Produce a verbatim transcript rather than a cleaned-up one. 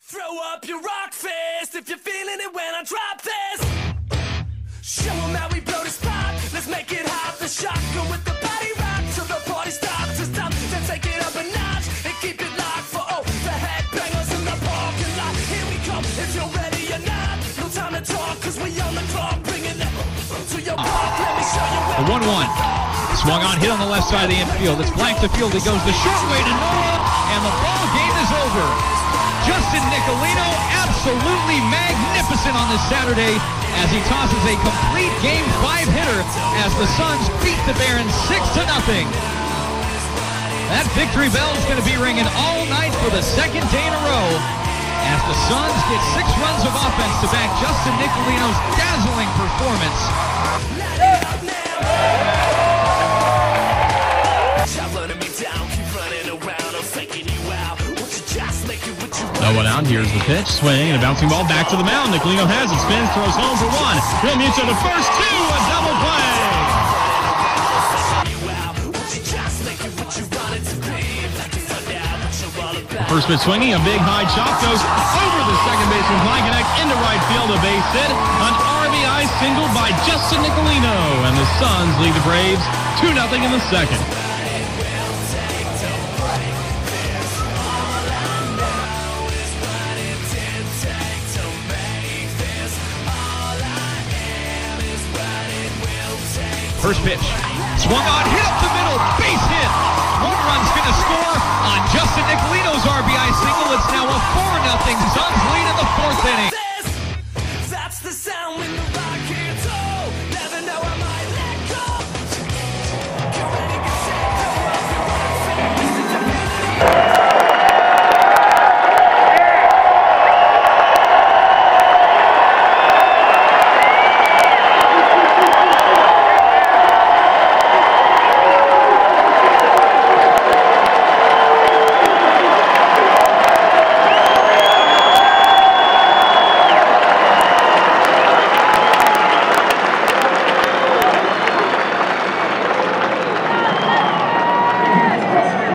Throw up your rock fist if you're feeling it when I drop this. Show 'em how we blow this pop. Let's make it hot. The shotgun with the body rock till the party stops. It's time to take it up a notch and keep it locked for oh the headbangers in the parking lot. Here we come. If you're ready or not, no time to talk 'cause we on the clock. Bringing it to your park. Let me show you where. The one one swung on, hit on the left side of the infield. It's blank to field. He goes the short way to Noah, and the ball game is over. Justin Nicolino, absolutely magnificent on this Saturday as he tosses a complete game five hitter as the Suns beat the Barons six to nothing. That victory bell is going to be ringing all night for the second day in a row as the Suns get six runs of offense to back Justin Nicolino's dazzling performance. No one out. Here's the pitch. Swing and a bouncing ball back to the mound. Nicolino has it. Spins. Throws home for one. Real mute to the first two. A double play. First pitch swinging. A big high chop goes over the second baseman. Fly connect into right field. A base hit. An R B I single by Justin Nicolino. And the Suns lead the Braves two nothing in the second. First pitch, swung on, hit up the middle, base hit. One run's going to score on Justin Nicolino's R B I single. It's now a four nothing Suns lead in the fourth inning.